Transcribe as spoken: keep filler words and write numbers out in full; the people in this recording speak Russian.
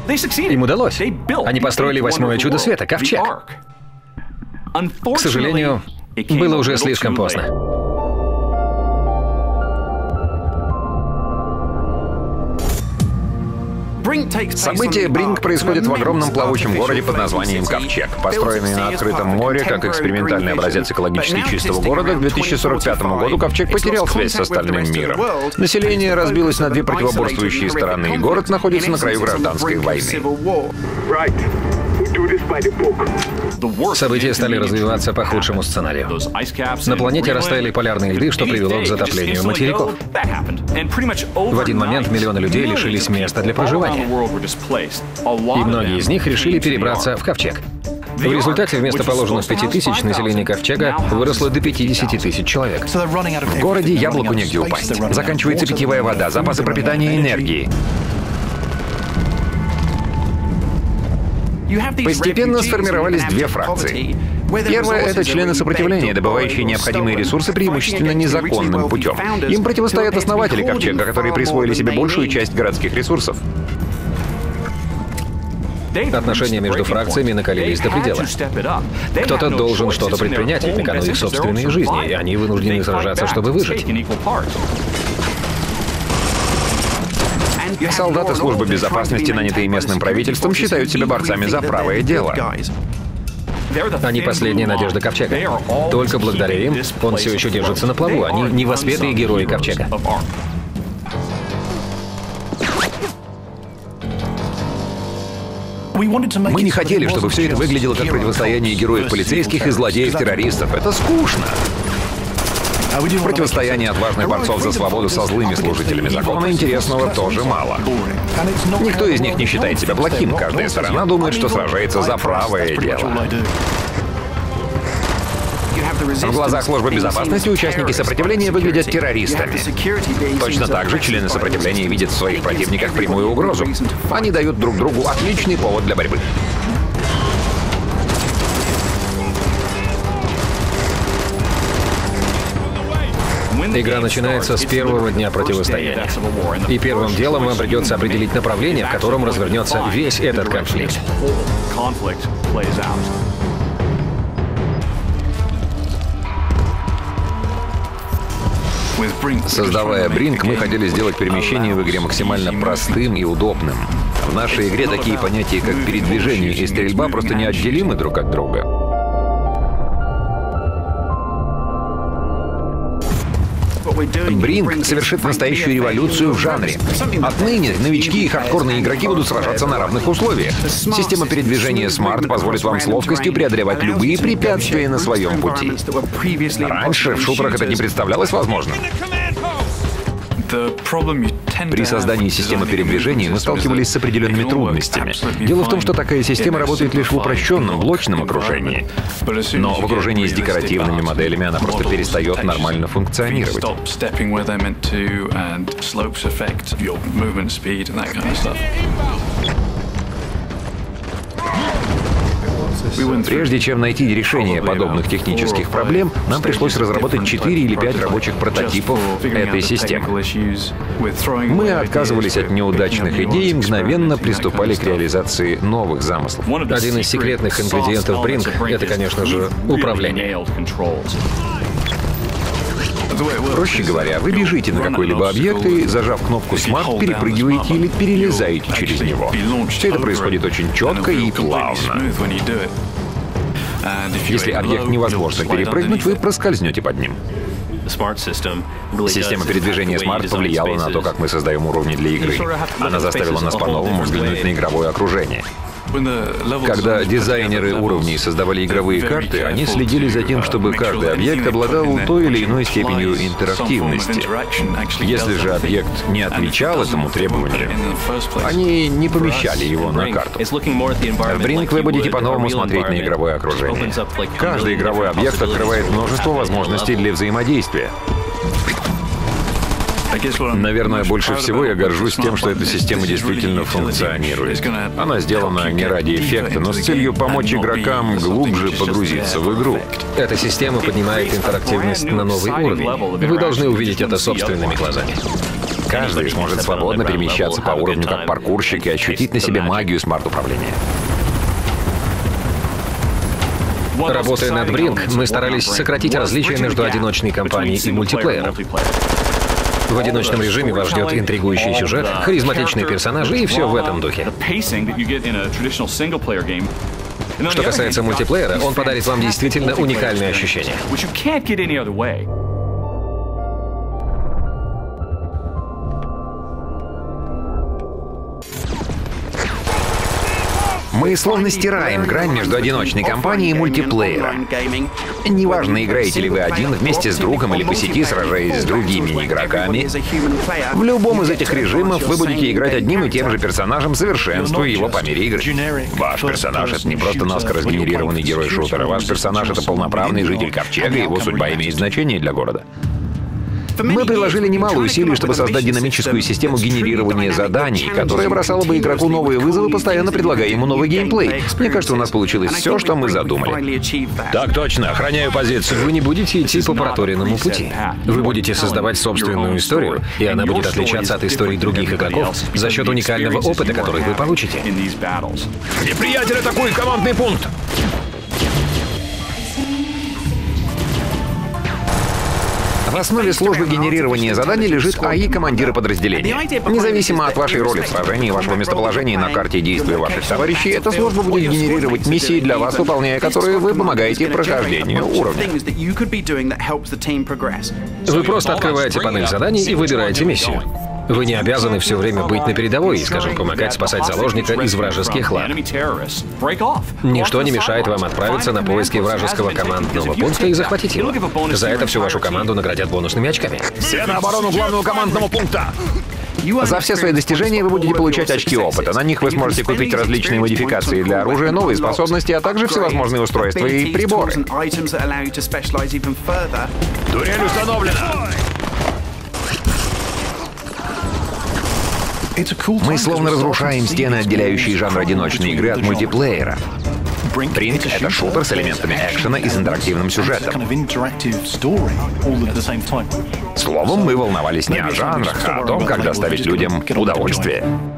Им удалось. Они построили восьмое чудо света — ковчег. К сожалению, было уже слишком поздно. Событие Бринг происходит в огромном плавучем городе под названием Ковчег. Построенный на открытом море как экспериментальный образец экологически чистого города, к две тысячи сорок пятому году Ковчег потерял связь с остальным миром. Население разбилось на две противоборствующие стороны, и город находится на краю гражданской войны. События стали развиваться по худшему сценарию. На планете растаяли полярные льды, что привело к затоплению материков. В один момент миллионы людей лишились места для проживания. И многие из них решили перебраться в Ковчег. В результате вместо положенных пяти тысяч население Ковчега выросло до пятидесяти тысяч человек. В городе яблоку негде упасть. Заканчивается питьевая вода, запасы пропитания и энергии. Постепенно сформировались две фракции. Первая — это члены сопротивления, добывающие необходимые ресурсы преимущественно незаконным путем. Им противостоят основатели Ковчега, которые присвоили себе большую часть городских ресурсов. Отношения между фракциями накалились до предела. Кто-то должен что-то предпринять, ведь на кону их собственные жизни, и они вынуждены сражаться, чтобы выжить. Солдаты службы безопасности, нанятые местным правительством, считают себя борцами за правое дело. Они последняя надежда Ковчега. Только благодаря им он все еще держится на плаву. Они невоспетые герои Ковчега. Мы не хотели, чтобы все это выглядело как противостояние героев полицейских и злодеев-террористов. Это скучно. В противостоянии отважных борцов за свободу со злыми служителями закона интересного тоже мало. Никто из них не считает себя плохим, каждая сторона думает, что сражается за правое дело. В глазах службы безопасности участники сопротивления выглядят террористами. Точно так же члены сопротивления видят в своих противниках прямую угрозу. Они дают друг другу отличный повод для борьбы. Игра начинается с первого дня противостояния. И первым делом вам придется определить направление, в котором развернется весь этот конфликт. Создавая Бринг, мы хотели сделать перемещение в игре максимально простым и удобным. В нашей игре такие понятия, как передвижение и стрельба, просто неотделимы друг от друга. Бринг совершит настоящую революцию в жанре. Отныне новички и хардкорные игроки будут сражаться на равных условиях. Система передвижения Smart позволит вам с ловкостью преодолевать любые препятствия на своем пути. Раньше в шутерах это не представлялось возможным. При создании системы передвижения мы сталкивались с определенными трудностями. Дело в том, что такая система работает лишь в упрощенном, блочном окружении. Но в окружении с декоративными моделями она просто перестает нормально функционировать. Прежде чем найти решение подобных технических проблем, нам пришлось разработать четыре или пять рабочих прототипов этой системы. Мы отказывались от неудачных идей и мгновенно приступали к реализации новых замыслов. Один из секретных ингредиентов Бринг — это, конечно же, управление. Проще говоря, вы бежите на какой-либо объект и, зажав кнопку Smart, перепрыгиваете или перелезаете через него. Все это происходит очень четко и плавно. Если объект невозможно перепрыгнуть, вы проскользнете под ним. Система передвижения Smart повлияла на то, как мы создаем уровни для игры. Она заставила нас по-новому взглянуть на игровое окружение. Когда дизайнеры уровней создавали игровые карты, они следили за тем, чтобы каждый объект обладал той или иной степенью интерактивности. Если же объект не отвечал этому требованию, они не помещали его на карту. В Бринг вы будете по-новому смотреть на игровое окружение. Каждый игровой объект открывает множество возможностей для взаимодействия. Наверное, больше всего я горжусь тем, что эта система действительно функционирует. Она сделана не ради эффекта, но с целью помочь игрокам глубже погрузиться в игру. Эта система поднимает интерактивность на новый уровень. Вы должны увидеть это собственными глазами. каждый сможет свободно перемещаться по уровню как паркурщик и ощутить на себе магию смарт-управления. Работая над Brink, мы старались сократить различия между одиночной кампанией и мультиплеером. В одиночном режиме вас ждет интригующий сюжет, харизматичные персонажи и все в этом духе. Что касается мультиплеера, он подарит вам действительно уникальные ощущения. Мы словно стираем грань между одиночной кампанией и мультиплеером. Неважно, играете ли вы один вместе с другом или по сети, сражаясь с другими игроками, в любом из этих режимов вы будете играть одним и тем же персонажем, совершенствуя его по мере игры. Ваш персонаж — это не просто наскоро сгенерированный герой шутера. Ваш персонаж — это полноправный житель Ковчега, и его судьба имеет значение для города. Мы приложили немало усилий, чтобы создать динамическую систему генерирования заданий, которая бросала бы игроку новые вызовы, постоянно предлагая ему новый геймплей. Мне кажется, у нас получилось все, что мы задумали. Так точно, охраняю позицию. Вы не будете идти по проторенному пути. Вы будете создавать собственную историю, и она будет отличаться от историй других игроков за счет уникального опыта, который вы получите. Неприятель атакует командный пункт! В основе службы генерирования заданий лежит АИ командира подразделения. Независимо от вашей роли в сражении и вашего местоположения на карте действия ваших товарищей, эта служба будет генерировать миссии для вас, выполняя которые вы помогаете прохождению уровня. Вы просто открываете панель заданий и выбираете миссию. Вы не обязаны все время быть на передовой и, скажем, помогать спасать заложника из вражеских лап. Ничто не мешает вам отправиться на поиски вражеского командного пункта и захватить его. За это всю вашу команду наградят бонусными очками. Все на оборону главного командного пункта! За все свои достижения вы будете получать очки опыта. На них вы сможете купить различные модификации для оружия, новые способности, а также всевозможные устройства и приборы. Турель установлена! Мы словно разрушаем стены, отделяющие жанр одиночной игры от мультиплеера. Brink — это шутер с элементами экшена и с интерактивным сюжетом. Словом, мы волновались не о жанрах, а о том, как доставить людям удовольствие.